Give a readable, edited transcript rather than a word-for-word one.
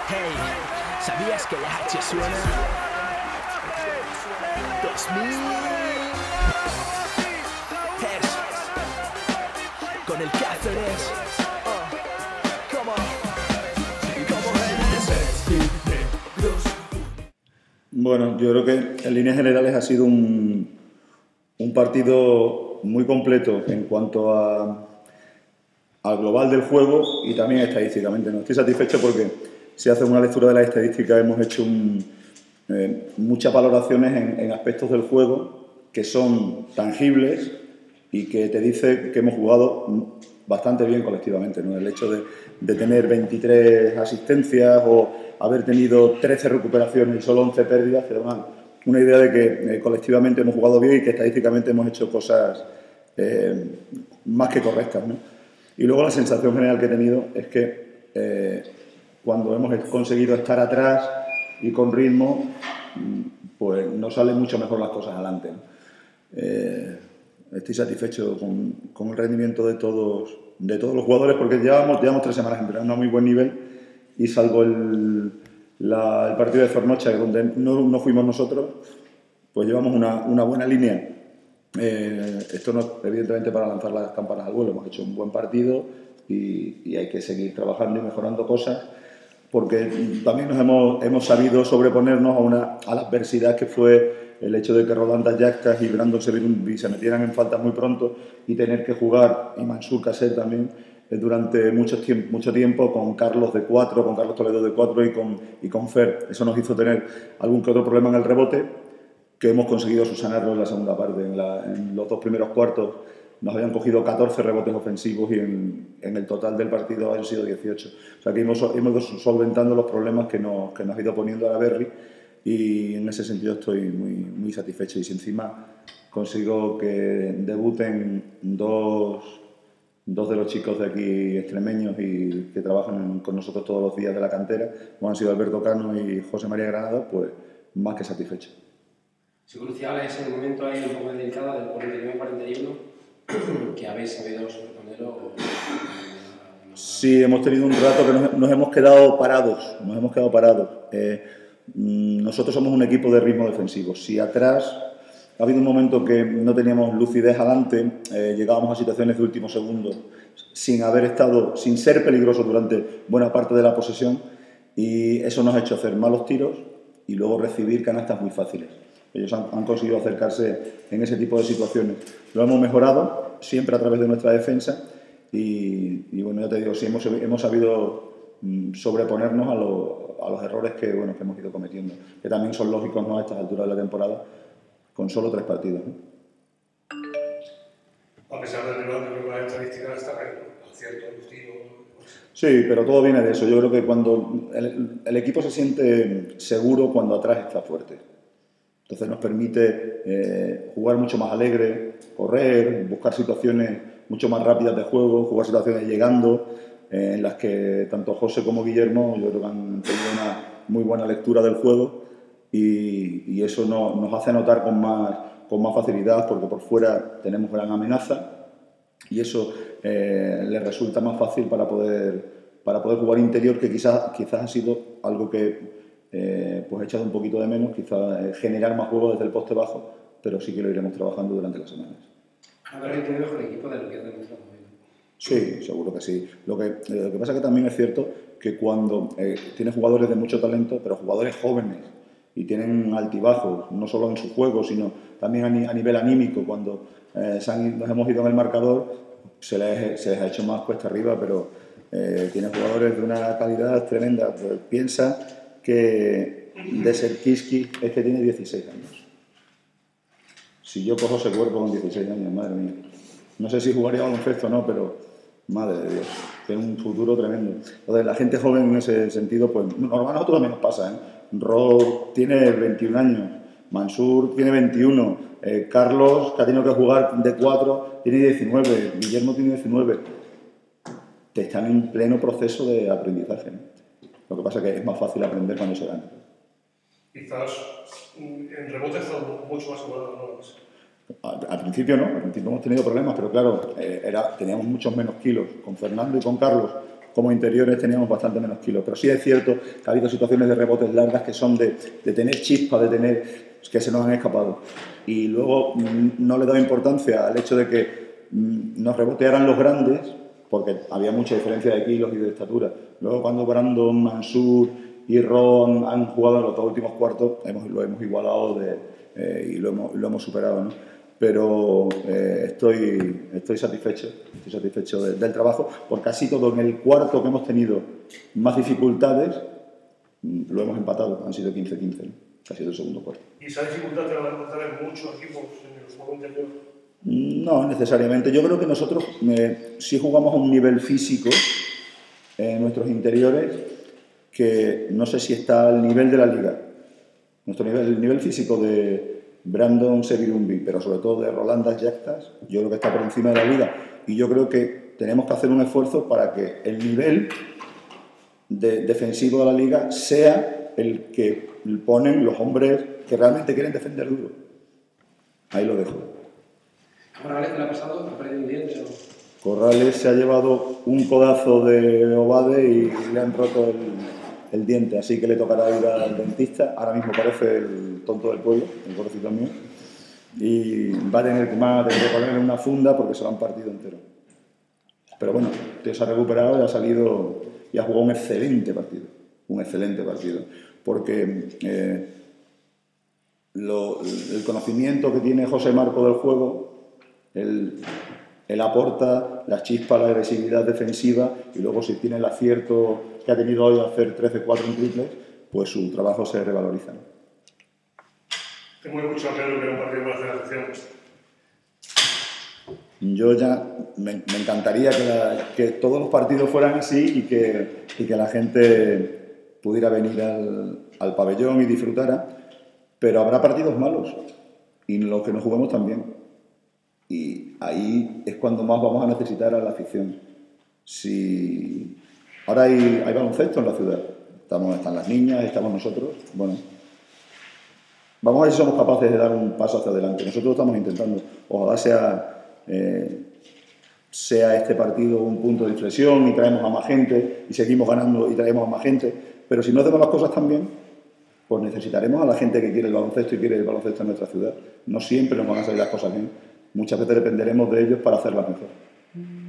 Hey, ¿sabías que la H suena? 2000 Hertz con el Cáceres. Come on. Bueno, yo creo que en líneas generales ha sido un partido muy completo en cuanto al global del juego y también estadísticamente. No estoy satisfecho porque si hace una lectura de las estadísticas hemos hecho muchas valoraciones en aspectos del juego que son tangibles y que te dice que hemos jugado bastante bien colectivamente, ¿no? El hecho de tener 23 asistencias o haber tenido 13 recuperaciones y solo 11 pérdidas te da una idea de que colectivamente hemos jugado bien y que estadísticamente hemos hecho cosas más que correctas, ¿no? Y luego la sensación general que he tenido es que cuando hemos conseguido estar atrás y con ritmo, pues nos salen mucho mejor las cosas adelante, ¿no? Estoy satisfecho con el rendimiento de todos los jugadores porque llevamos 3 semanas entrenando a muy buen nivel y salvo el partido de Zornocha, donde no fuimos nosotros, pues llevamos una buena línea. Esto no, evidentemente, para lanzar las campanas al vuelo. Hemos hecho un buen partido y hay que seguir trabajando y mejorando cosas porque también hemos sabido sobreponernos a la adversidad que fue el hecho de que Rodandas Yactas y Brandon Severumbi se metieran en faltas muy pronto y tener que jugar, y Mansur Caset también, durante mucho tiempo con Carlos de 4, con Carlos Toledo de 4 y con Fer. Eso nos hizo tener algún que otro problema en el rebote, que hemos conseguido subsanarlo en la segunda parte. En los 2 primeros cuartos nos habían cogido 14 rebotes ofensivos y en el total del partido han sido 18. O sea que hemos ido solventando los problemas que nos ha ido poniendo a la Berry y en ese sentido estoy muy satisfecho. Y si encima consigo que debuten dos de los chicos de aquí extremeños y que trabajan con nosotros todos los días de la cantera, como han sido Alberto Cano y José María Granado, pues más que satisfecho. Si crucial es el momento ahí un poco delicado del 49-41 que habéis sabido sobreponerlo. Sí, hemos tenido un rato que nos hemos quedado parados. Nosotros somos un equipo de ritmo defensivo. Si atrás ha habido un momento que no teníamos lucidez adelante, llegábamos a situaciones de último segundo sin ser peligrosos durante buena parte de la posesión, y eso nos ha hecho hacer malos tiros y luego recibir canastas muy fáciles. Ellos han conseguido acercarse en ese tipo de situaciones. Lo hemos mejorado siempre a través de nuestra defensa y bueno, ya te digo, sí, hemos sabido sobreponernos a los errores que hemos ido cometiendo, que también son lógicos, ¿no?, a estas alturas de la temporada, con solo 3 partidos, ¿no? A pesar del rival, creo que las estadísticas están ahí, ¿no? Acierto, los tiros. Sí, pero todo viene de eso. Yo creo que cuando el equipo se siente seguro cuando atrás está fuerte. Entonces nos permite jugar mucho más alegre, correr, buscar situaciones mucho más rápidas de juego, jugar situaciones llegando, en las que tanto José como Guillermo yo creo que han tenido una muy buena lectura del juego y eso nos hace anotar con más facilidad porque por fuera tenemos gran amenaza y eso les resulta más fácil para poder jugar interior, que quizás ha sido algo que pues he echado un poquito de menos, quizás generar más juego desde el poste bajo, pero sí que lo iremos trabajando durante las semanas. Habréis tenido mejor equipo de lo que ha demostrado hoy. Sí, seguro que sí. Lo que pasa es que también es cierto que cuando tienes jugadores de mucho talento, pero jugadores jóvenes y tienen altibajos, no solo en su juego, sino también a nivel anímico, cuando nos hemos ido en el marcador, se les ha hecho más cuesta arriba, pero tienen jugadores de una calidad tremenda. Pues piensa que de Serkiski es que tiene 16 años. Si yo cojo ese cuerpo con 16 años, madre mía. No sé si jugaría baloncesto o no, pero madre de Dios, tiene un futuro tremendo. Entonces, la gente joven en ese sentido, pues normal, a nosotros también nos pasa, ¿eh? Rob tiene 21 años, Mansur tiene 21, Carlos, que ha tenido que jugar de 4, tiene 19, Guillermo tiene 19. Te están en pleno proceso de aprendizaje, ¿no? Lo que pasa es que es más fácil aprender cuando se gana. Quizás en rebote está mucho más igualado, ¿no? Al principio no, al principio hemos tenido problemas, pero claro, teníamos muchos menos kilos con Fernando y con Carlos como interiores teníamos bastante menos kilos. Pero sí es cierto que ha habido situaciones de rebotes largas que son de tener chispa, de tener que se nos han escapado. Y luego no le he dado importancia al hecho de que nos rebotearan los grandes, porque había mucha diferencia de kilos y de estatura. Luego cuando Brandon, Mansur y Ron han jugado en los 2 últimos cuartos, lo hemos igualado y lo hemos superado, ¿no? Pero estoy satisfecho del trabajo, porque casi todo en el cuarto que hemos tenido más dificultades lo hemos empatado, han sido 15-15, ¿no? Ha sido el segundo cuarto. ¿Y esa dificultad te la va a encontrar en muchos equipos en el juego interior? No necesariamente. Yo creo que nosotros sí jugamos a un nivel físico en nuestros interiores que no sé si está al nivel de la liga. El nivel físico de Brandon Sevirumbi, pero sobre todo de Rolandas Yactas, yo creo que está por encima de la liga. Y yo creo que tenemos que hacer un esfuerzo para que el nivel defensivo de la liga sea el que ponen los hombres que realmente quieren defender duro. Ahí lo dejo. ¿A Morales qué le ha pasado? ¿Ha perdido un diente o...? Corrales se ha llevado un codazo de Obade y le han roto el diente, así que le tocará ir al dentista. Ahora mismo parece el tonto del pueblo, el pobrecito mío, y va a tener que ponerle una funda porque se lo han partido entero. Pero bueno, se ha recuperado y ha salido y ha jugado un excelente partido, porque el conocimiento que tiene José Marco del juego, él aporta la chispa, la agresividad defensiva, y luego si tiene el acierto que ha tenido hoy a hacer 13-4 en triples, pues su trabajo se revaloriza, ¿no? Tengo escuchado claro que era un partido más de la selección. Yo ya me encantaría que todos los partidos fueran así y que la gente pudiera venir al pabellón y disfrutara, pero habrá partidos malos y los que nos jugamos también. Y ahí es cuando más vamos a necesitar a la afición. Ahora hay baloncesto en la ciudad. Están las niñas, estamos nosotros. Bueno, vamos a ver si somos capaces de dar un paso hacia adelante. Nosotros estamos intentando. Ojalá sea este partido un punto de inflexión y traemos a más gente y seguimos ganando y traemos a más gente. Pero si no hacemos las cosas tan bien, pues necesitaremos a la gente que quiere el baloncesto y quiere el baloncesto en nuestra ciudad. No siempre nos van a salir las cosas bien. Muchas veces dependeremos de ellos para hacerlas mejor.